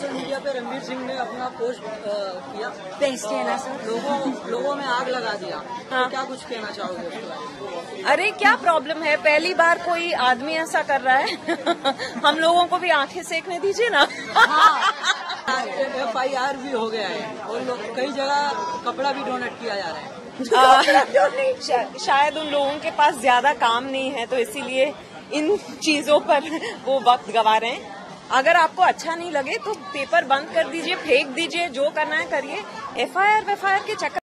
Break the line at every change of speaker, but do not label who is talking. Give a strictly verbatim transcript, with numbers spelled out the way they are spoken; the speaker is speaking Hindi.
सोशल मीडिया पे रणवीर सिंह ने अपना पोस्ट किया,
पेस्ट है ना सर,
लोगों लोगों में आग लगा दिया।
हाँ।
तो क्या कुछ कहना चाहोगे उसके बारे में?
अरे क्या प्रॉब्लम है, पहली बार कोई आदमी ऐसा कर रहा है। हम लोगों को भी आंखें सेकने दीजिए ना।
एफ आई आर भी हो गया है और लोग कई जगह कपड़ा भी डोनेट किया जा रहा है।
आ, शा, शायद उन लोगों के पास ज्यादा काम नहीं है तो इसीलिए इन चीजों पर वो वक्त गवा रहे हैं। अगर आपको अच्छा नहीं लगे तो पेपर बंद कर दीजिए, फेंक दीजिए, जो करना है करिए। एफ आई आर वेफ आई आर के चक्कर